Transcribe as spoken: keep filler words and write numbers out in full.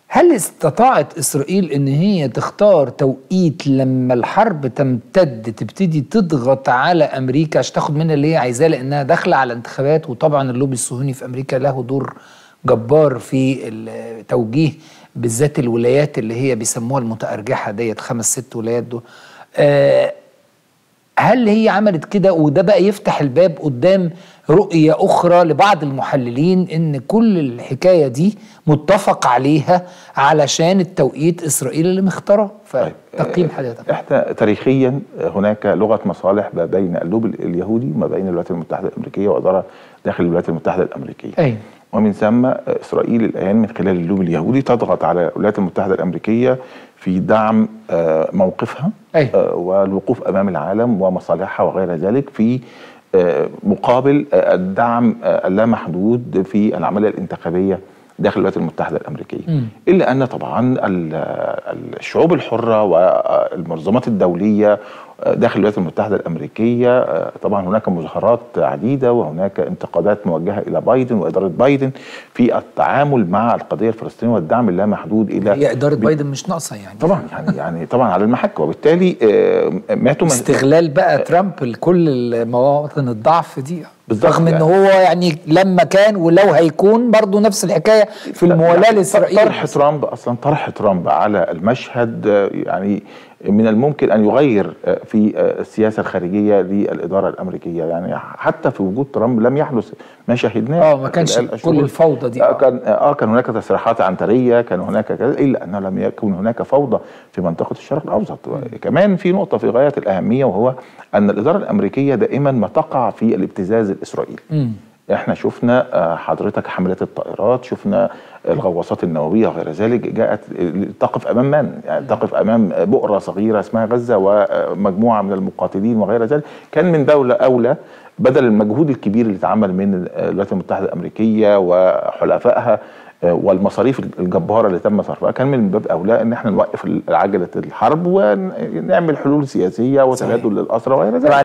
هل استطاعت إسرائيل إن هي تختار توقيت لما الحرب تمتد تبتدي تضغط على أمريكا عشان تاخد منها اللي هي عايزاه، لأنها داخلة على انتخابات، وطبعا اللوبي الصهيوني في أمريكا له دور جبار في التوجيه بالذات الولايات اللي هي بيسموها المتأرجحة ديت، خمس ست ولايات دول. أه هل هي عملت كده وده بقى يفتح الباب قدام رؤية أخرى لبعض المحللين إن كل الحكاية دي متفق عليها علشان التوقيت إسرائيل اللي مختاره؟ فتقييم حضرتك. احنا تاريخيا هناك لغة مصالح ما بين اللوبي اليهودي وما بين الولايات المتحدة الأمريكية وإدارة داخل الولايات المتحدة الأمريكية. أي. ومن ثم إسرائيل الآن من خلال اللوبي اليهودي تضغط على الولايات المتحدة الأمريكية في دعم موقفها أي. والوقوف أمام العالم ومصالحها وغير ذلك في مقابل الدعم اللامحدود في العملية الانتخابية داخل الولايات المتحدة الأمريكية. م. إلا أن طبعا الشعوب الحرة والمنظمات الدولية داخل الولايات المتحدة الأمريكية طبعا هناك مظاهرات عديدة وهناك انتقادات موجهة إلى بايدن وإدارة بايدن في التعامل مع القضية الفلسطينية والدعم اللامحدود إلى هي إدارة بايدن مش ناقصة يعني طبعا يعني يعني طبعا على المحك، وبالتالي ما استغلال بقى ترامب لكل المواطن الضعف دي، رغم يعني ان هو يعني لما كان ولو هيكون برضه نفس الحكايه في الموالاه لاسرائيل. طرح ترامب اصلا طرح ترامب على المشهد يعني من الممكن ان يغير في السياسه الخارجيه للاداره الامريكيه، يعني حتى في وجود ترامب لم يحدث ما شاهدناه. اه ما كانش كل الفوضى دي. اه كان اه كان هناك تصريحات عنتريه، كان هناك كذا، الا انه لم يكن هناك فوضى في منطقه الشرق الاوسط. كمان في نقطه في غايه الاهميه، وهو ان الاداره الامريكيه دائما ما تقع في الابتزاز الاسرائيلي. م. احنا شفنا حضرتك حملات الطائرات، شفنا الغواصات النوويه وغير ذلك، جاءت تقف امام من؟ يعني تقف امام بؤره صغيره اسمها غزه ومجموعه من المقاتلين وغير ذلك. كان من دوله اولى بدل المجهود الكبير اللي اتعمل من الولايات المتحده الامريكيه وحلفائها والمصاريف الجباره اللي تم صرفها، كان من باب اولى ان احنا نوقف عجله الحرب ونعمل حلول سياسيه وتبادل للاسرى وغير ذلك.